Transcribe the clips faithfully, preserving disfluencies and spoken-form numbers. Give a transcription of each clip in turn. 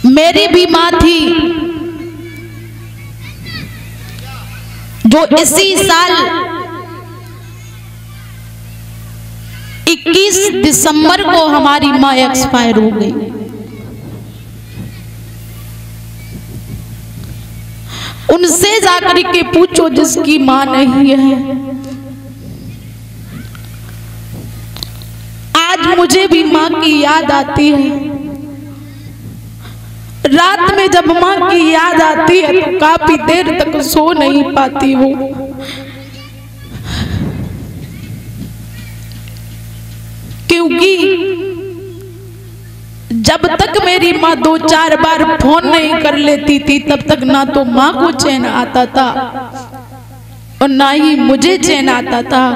मेरी भी माँ थी जो इसी साल इक्कीस दिसंबर को हमारी माँ एक्सपायर हो गई। उनसे जाकर के पूछो जिसकी माँ नहीं है। आज मुझे भी माँ की याद आती है। रात में जब माँ की याद आती है तो काफी देर तक सो नहीं पाती हूँ। क्योंकि जब तक मेरी माँ दो चार बार फोन नहीं कर लेती थी तब तक ना तो माँ को चैन आता था और ना ही मुझे चैन आता था।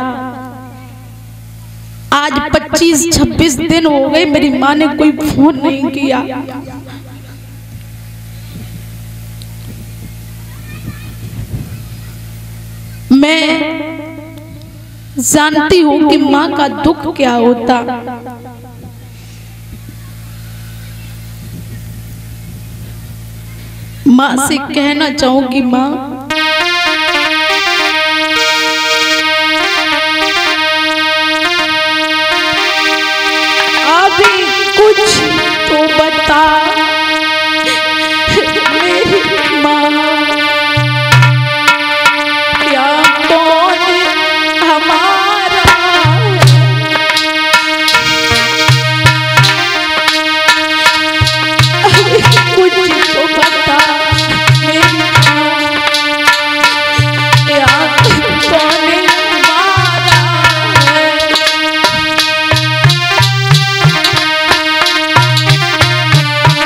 आज पच्चीस छब्बीस दिन हो गए मेरी माँ ने कोई फोन नहीं किया। मैं जानती हूँ कि माँ का दुख क्या होता। माँ से कहना चाहूंगी, माँ अभी कुछ तो बता मेरी माँ, क्या कौन हमारा अभी कुछ तो बता मेरी माँ, क्या कौन हमारा है।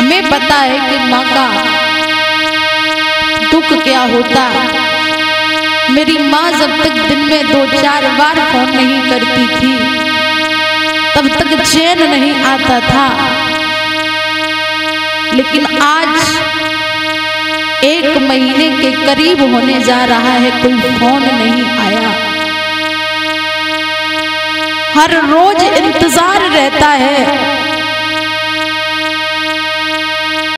हमें पता है कि माँ का दुख क्या होता। मेरी माँ जब तक दिन में दो चार बार फोन नहीं करती थी तब तक चैन नहीं आता था, लेकिन आज एक महीने के करीब होने जा रहा है, कोई फोन नहीं आया। हर रोज इंतजार रहता है